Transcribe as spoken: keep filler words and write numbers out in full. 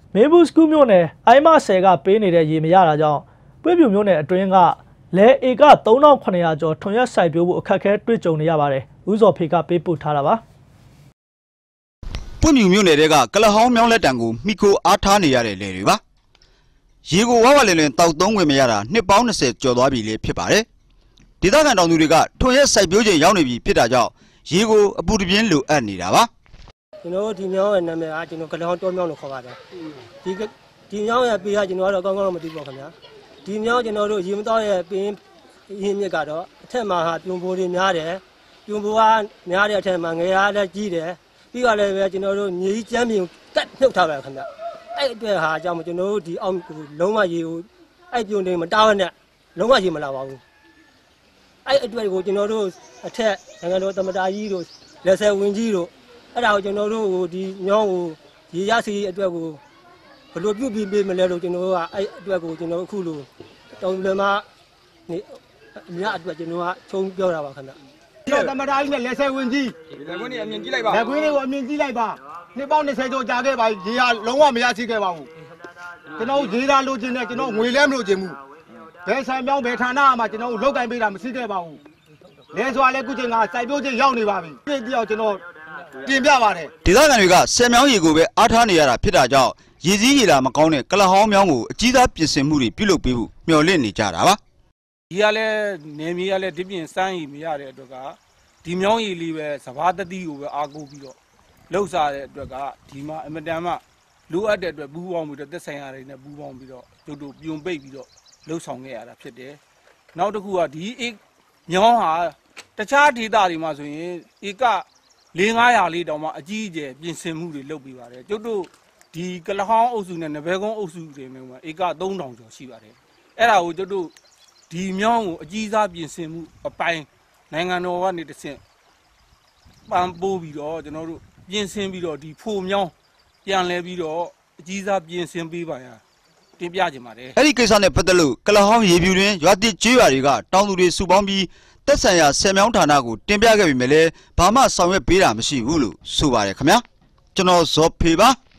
မေဘူးစကူးမြို့နယ်အိုင်းမဆယ်ကပေးနေတဲ့ရေမရတာကြောင့်ပွေ့ပြူမြို့နယ်အတွင်းကလဲဧကသုံးထောင်ခုနှစ်ရာကျော်ထွန်ရက်စိုက်ပျိုးဖို့အခက်အခဲတွေ့ကြုံနေရပါတယ်။ဦးစော်ဖေကပေးပို့ထားတာပါ။ပွေ့ပြူမြို့နယ်ကကလဟောင်းမြောင်းလက်တံကိုမိခိုအားထားနေရတဲ့လယ်တွေပါ။ရေကိုဝါဝလင်လင်တောက်သုံးဝင်မရတာနှစ်ပေါင်း၂၀ကျော်သွားပြီလေဖြစ်ပါတယ်။ဒေသခံတောင်သူတွေကထွန်ရက်စိုက်ပျိုးခြင်းရောက်နေပြီဖြစ်တာကြောင့်ရေကိုအပူတပြင်းလိုအပ်နေတာပါ။ကျွန်တော်ဒီမြောင်းရဲ့နာမည်ကကျွန်တော်ကလဟောင်းတောမြောင်းလို့ခေါ်ပါတယ်။ဒီဒီမြောင်းရဲ့ပေးကကျွန်တော်ကတော့ကောင်းကောင်းတော့မသိပါဘူးခင်ဗျာ။ဒီမြောင်းကျွန်တော်တို့ရေမတော်ရဲ့ပင်ရင်းမြစ်ကတော့အထက်မှာဟာပြုံပိုးတွေများတယ်။ပြုံပိုးကများတဲ့အထက်မှာငယ်အားလည်းကြီးတယ်။ပြီးတော့လည်းပဲကျွန်တော်တို့မြေကြီးကျမ်းပြင်ကတ်နှုတ်ထားပါခင်ဗျာ။အဲ့အတွက်ဟာအကြောင်းကျွန်တော်တို့ဒီအောက်လုံးဝရေကိုအဲ့ပြုံတွေမတားရနဲ့လုံးဝရေမလာပါဘူး။အဲ့အတွက်ကိုကျွန်တော်တို့အထက်နိုင်ငံတော်သမ္မတကြီးတို့လက်ဆယ်ဝင်ကြီးတို့အဲ့ဒါကိုကျွန်တော်တို့ဒီမြောင်းကိုရေရစီအတွက်ကိုဘယ်လိုပြုပြီးပေးမလဲလို့ကျွန်တော်တို့ကအဲ့အတွက်ကိုကျွန်တော်အခုလိုတောင်လမနေညအတွက်ကျွန်တော်ကချုံပြောတာပါခင်ဗျကျွန်တော်သမ္မတကြီးနဲ့လက်ဆယ်ဝင်ကြီးလက်ခွင်းကြီးအမြင်ကြည့်လိုက်ပါလက်ခွင်းလေးကိုအမြင်ကြည့်လိုက်ပါနှစ်ပေါင်း၂၀ကျော်ကြာခဲ့ပါရေဟာလုံးဝမရရှိခဲ့ပါဘူးကျွန်တော်ရေသာလိုချင်တယ်ကျွန်တော်ငွေလဲမလိုချင်ဘူးဘယ်ဆိုင်မြောင်းဘယ်ဌာနမှကျွန်တော်လောက်ကင်ပေးတာမရှိခဲ့ပါဘူးလဲစွာလဲကုချင်းကစိုက်ပျိုးခြင်းရောက်နေပါပြီပြည့်ပြောက်ကျွန်တော်တင်ပြပါတယ်ဒေသခံတွေကဆယ်မြောင်းရေကိုပဲအားထားနေရတာဖြစ်တာကြောင့်ရေစည်းရေလာမကောင်းတဲ့ကလဟောင်းမြောင်းကိုအကြီးသားပြင်ဆင်မှုတွေပြုလုပ်ပေးဖို့မျှော်လင့်နေကြတာပါဒီကလည်းနေမြေကလည်းဒီပြင်စမ်းရည်မရတဲ့အတွက်ကဒီမြောင်းရည်လေးပဲစဘာတတိကိုပဲအားကိုးပြီးတော့လှုပ်ရှားတဲ့အတွက်ကဒီမှာအမတန်မှလိုအပ်တဲ့အတွက်ပူးပေါင်းပြီးတော့သက်ဆိုင်ရာတွေနဲ့ပူးပေါင်းပြီးတော့တို့တို့ပြုံပိတ်ပြီးတော့လှုပ်ဆောင်ခဲ့ရတာဖြစ်တယ်နောက်တစ်ခုကဒီအေးမြောင်းဟာတခြားဒေသတွေမှာဆိုရင်ဧကလေးငါးရာလေးတောင်မှအကြီးအကျယ်ပြင်ဆင်မှုတွေလုပ်ပြီးပါတယ်ကျုပ်တို့ဒီကလဟောင်းအုပ်စုနဲ့နဘဲကုန်းအုပ်စုတွေမှာဧကသုံးထောင်ကျော်ရှိပါတယ်အဲ့ဒါကိုကျုပ်တို့ဒီမြောင်းကိုအကြီးစားပြင်ဆင်မှုအပိုင်းနိုင်ငံတော်ကနေတဆင့်ပံ့ပိုးပြီးတော့ကျွန်တော်တို့ပြင်ဆင်ပြီးတော့ဒီဖိုမြောင်းပြန်လဲပြီးတော့အကြီးစားပြင်ဆင်ပေးပါရတင်ပြကြပါတယ်အဲ့ဒီကိစ္စနဲ့ပတ်သက်လို့ကလဟောင်းရေပြူတွင်ရွာတိကျွေးရွာတွေကတောင်သူတွေစုပေါင်းပြီးသက်ဆိုင်ရာဆယ်မြောင်းဌာနကိုတင်ပြခဲ့ပြီမဲ့လည်းဘာမှဆောင်ရွက်ပေးတာမရှိဘူးလို့ဆိုပါတယ်ခင်ဗျာကျွန်တော်ဇော်ဖေပါ